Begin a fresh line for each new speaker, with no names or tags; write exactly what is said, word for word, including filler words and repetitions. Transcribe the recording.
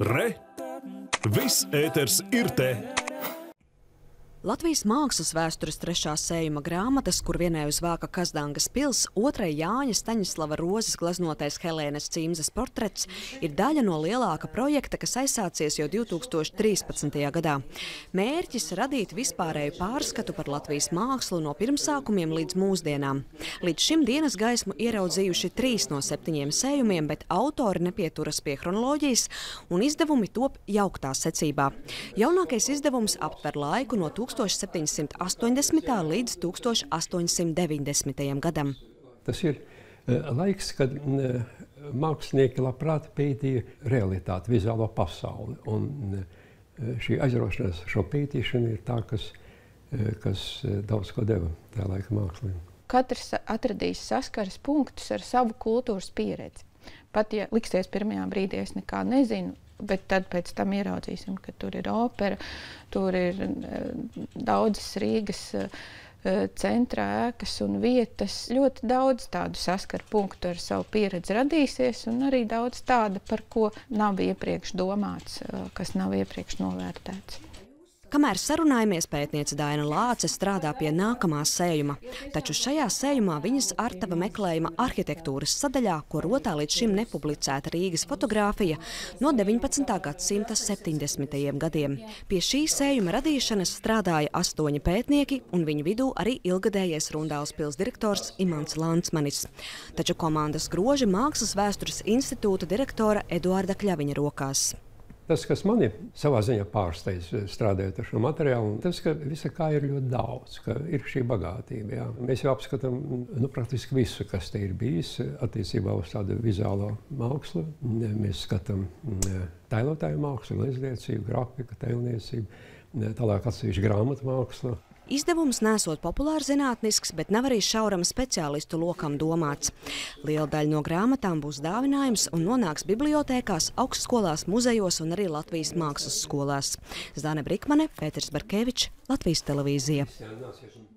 Re! Viss ēters ir te!
Latvijas mākslas vēstures trešā sējuma grāmatas, kur vienai uzvāka Kazdangas pils, otrai Jāņa Staņislava Rozes gleznotais Helēnas Cimzes portrets, ir daļa no lielāka projekta, kas aizsācies jau divi tūkstoši trīspadsmitajā gadā. Mērķis radīt vispārēju pārskatu par Latvijas mākslu no pirmsākumiem līdz mūsdienām. Līdz šim dienas gaismu ieraudzījuši trīs no septiņiem sējumiem, bet autori nepieturas pie chronoloģijas un izdevumi top jauktā secībā. Jaunākais izdevums aptver laiku no tūkstoš septiņsimt astoņdesmitā līdz tūkstoš astoņsimt deviņdesmitajam gadam.
Tas ir laiks, kad mākslinieki labprāt pētīja realitāti, vizuālo pasauli. Un šī aizraušanās šo pētīšanu ir tā, kas, kas daudz ko deva tā laika māksliem.
Katrs atradīs saskares punktus ar savu kultūras pieredzi. Pat ja liksies pirmajā brīdī, es nekā nezinu, bet tad pēc tam ieraudzīsim, ka tur ir opera, tur ir daudzas Rīgas centra ēkas un vietas. Ļoti daudz tādu saskaru punktu ar savu pieredzi radīsies un arī daudz tāda, par ko nav iepriekš domāts, kas nav iepriekš novērtēts.
Kamēr sarunājamies, pētniece Daina Lāce strādā pie nākamā sējuma, taču šajā sējumā viņas artava meklējuma arhitektūras sadaļā, ko rotā līdz šim nepublicēta Rīgas fotogrāfija no deviņpadsmitā gadsimta septiņdesmitajiem gadiem. Pie šī sējuma radīšanas strādāja astoņi pētnieki un viņu vidū arī ilgadējais Rundāles pils direktors Imants Lantsmanis. Taču komandas groži Mākslas vēstures institūta direktora Eduarda Kļaviņa rokās.
Tas, kas mani savā ziņā pārsteidz strādājot ar šo materiālu, tas, ka visa kā ir ļoti daudz, ka ir šī bagātība. Jā. Mēs jau apskatām nu, praktiski visu, kas te ir bijis attiecībā uz tādu vizuālo mākslu. Mēs skatām tēlotāju mākslu, glezniecību, grafiku, tēlniecību, tālāk atsevišķu grāmatu mākslu.
Izdevums nesot populārzinātnisks, bet nav arī šauram speciālistu lokam domāts. Liela daļa no grāmatām būs dāvinājums un nonāks bibliotēkās, augstskolās, muzejos un arī Latvijas mākslas skolās. Zane Brikmane, Pēters Barkevičs, Latvijas televīzija.